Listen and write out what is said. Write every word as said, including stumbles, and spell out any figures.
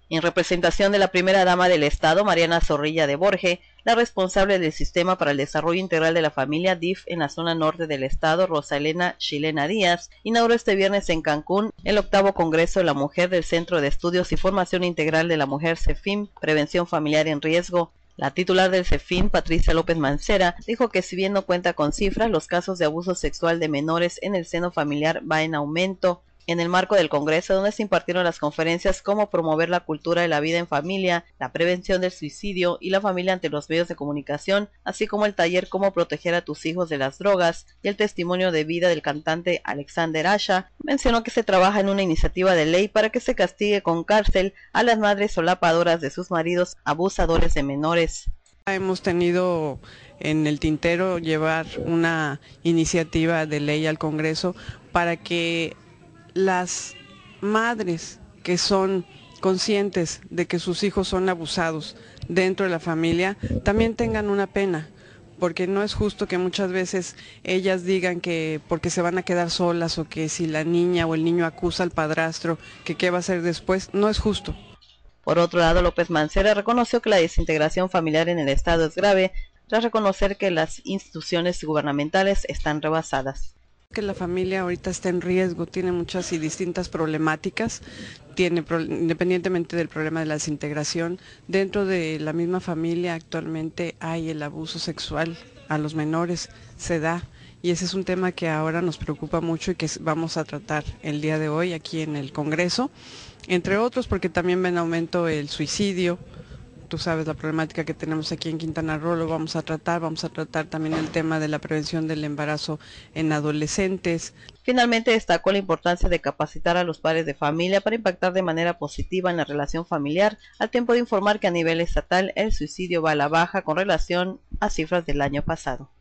En representación de la primera dama del Estado, Mariana Zorrilla de Borge, la responsable del Sistema para el Desarrollo Integral de la Familia, D I F, en la zona norte del Estado, Rosa Elena Chilena Díaz, inauguró este viernes en Cancún el octavo Congreso de la Mujer del Centro de Estudios y Formación Integral de la Mujer, CEFIM, Prevención Familiar en Riesgo. La titular del CEFIM, Patricia López Mancera, dijo que si bien no cuenta con cifras, los casos de abuso sexual de menores en el seno familiar va en aumento. En el marco del Congreso, donde se impartieron las conferencias Cómo promover la cultura de la vida en familia, la prevención del suicidio y la familia ante los medios de comunicación, así como el taller Cómo proteger a tus hijos de las drogas y el testimonio de vida del cantante Alexander Asha, mencionó que se trabaja en una iniciativa de ley para que se castigue con cárcel a las madres solapadoras de sus maridos abusadores de menores. Hemos tenido en el tintero llevar una iniciativa de ley al Congreso para que las madres que son conscientes de que sus hijos son abusados dentro de la familia también tengan una pena, porque no es justo que muchas veces ellas digan que porque se van a quedar solas o que si la niña o el niño acusa al padrastro, que qué va a hacer después, no es justo. Por otro lado, López Mancera reconoció que la desintegración familiar en el Estado es grave, tras reconocer que las instituciones gubernamentales están rebasadas. Que la familia ahorita está en riesgo, tiene muchas y distintas problemáticas, tiene independientemente del problema de la desintegración, dentro de la misma familia actualmente hay el abuso sexual a los menores, se da, y ese es un tema que ahora nos preocupa mucho y que vamos a tratar el día de hoy aquí en el Congreso, entre otros porque también va en aumento el suicidio. Tú sabes la problemática que tenemos aquí en Quintana Roo, lo vamos a tratar, vamos a tratar también el tema de la prevención del embarazo en adolescentes. Finalmente destacó la importancia de capacitar a los padres de familia para impactar de manera positiva en la relación familiar, al tiempo de informar que a nivel estatal el suicidio va a la baja con relación a cifras del año pasado.